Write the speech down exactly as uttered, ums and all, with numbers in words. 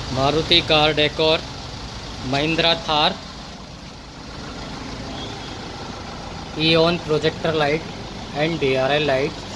Maruti car decor, Mahindra Thar, Eon projector light and D R L light,